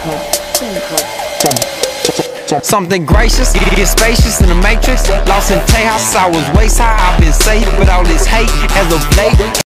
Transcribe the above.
Something gracious, get spacious in the matrix. Lost in Tejas, I was waist high. I've been safe with all this hate as of late.